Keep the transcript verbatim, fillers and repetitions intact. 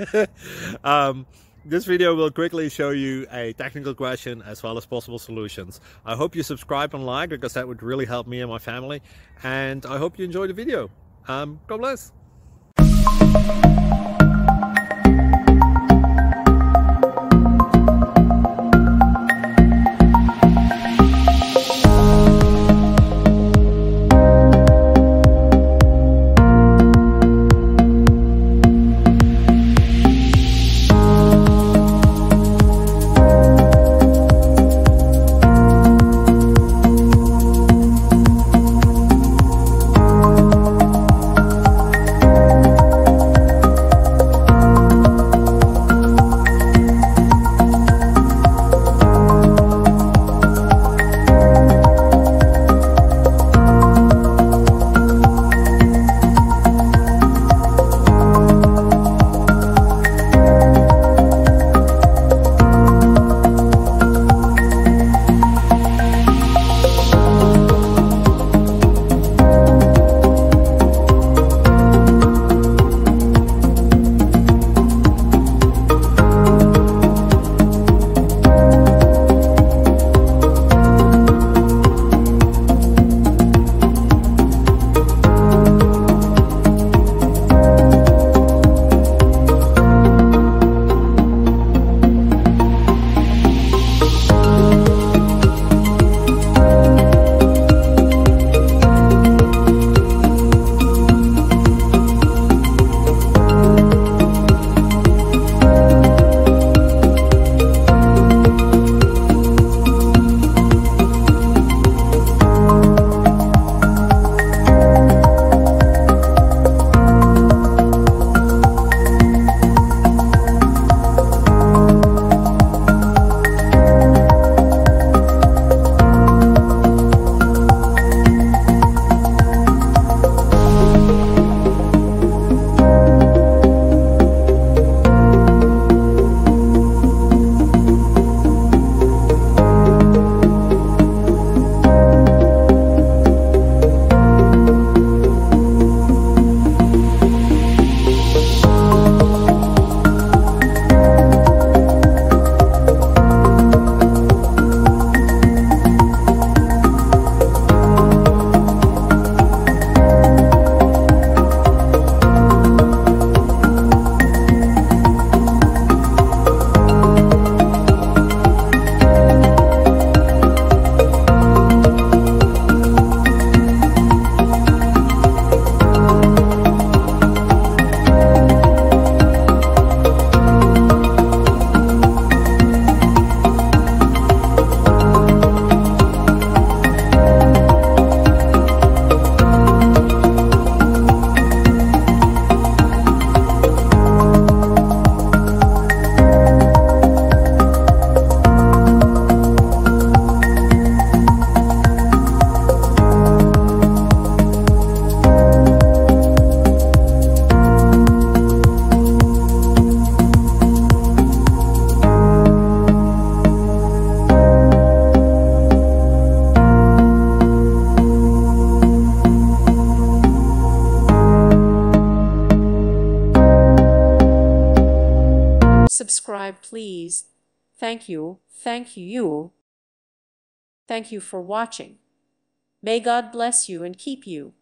um, this video will quickly show you a technical question as well as possible solutions. I hope you subscribe and like, because that would really help me and my family. And I hope you enjoy the video. Um, God bless. Subscribe, please. Thank you. Thank you. Thank you for watching. May God bless you and keep you.